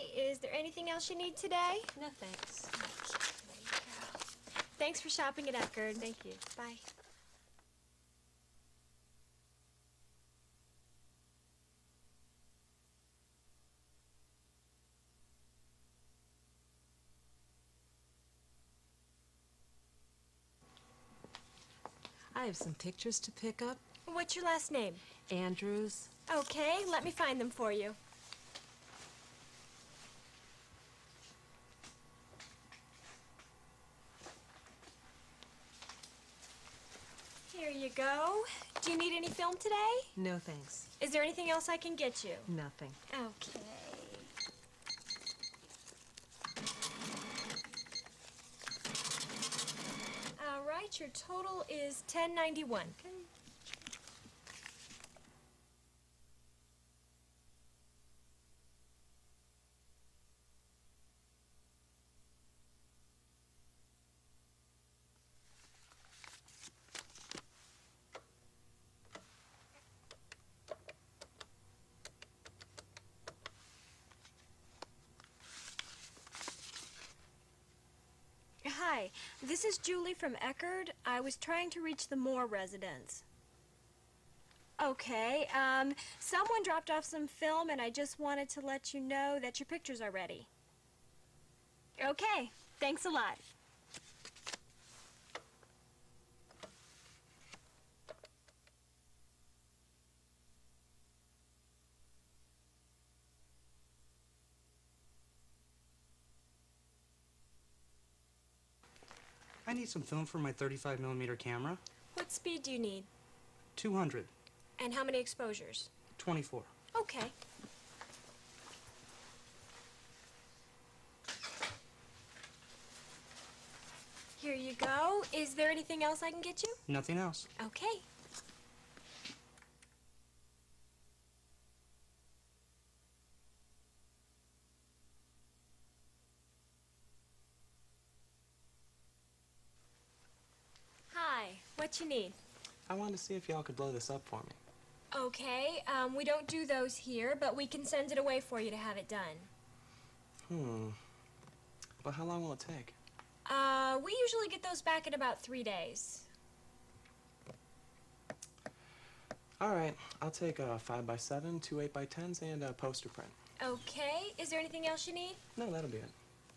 Is there anything else you need today? No, thanks. Okay, there you go. Thanks for shopping at Eckerd. Thank you. Bye. I have some pictures to pick up. What's your last name? Andrews. Okay, let me find them for you. Here you go. Do you need any film today? No, thanks. Is there anything else I can get you? Nothing. Okay. All right, your total is $10.91. Okay. Hi, this is Julie from Eckerd. I was trying to reach the Moore residence. Okay, someone dropped off some film and I just wanted to let you know that your pictures are ready. Okay, thanks a lot. I need some film for my 35mm camera. What speed do you need? 200. And how many exposures? 24. Okay. Here you go. Is there anything else I can get you? Nothing else. Okay. Hi, what you need? I wanted to see if y'all could blow this up for me. Okay, we don't do those here, but we can send it away for you to have it done. But how long will it take? We usually get those back in about 3 days. All right, I'll take a 5x7, 2 8x10s, and a poster print. Okay, is there anything else you need? No, that'll be it.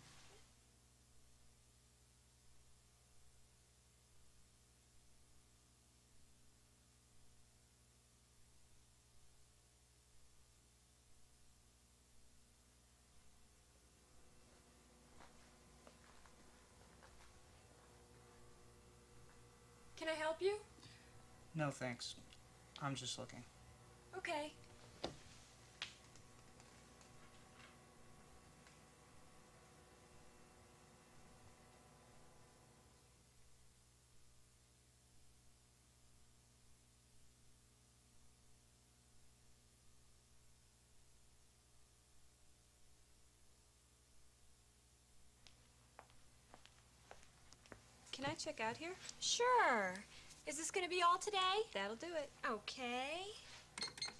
Can I help you? No, thanks. I'm just looking. Okay. Can I check out here? Sure. Is this going to be all today? That'll do it. Okay.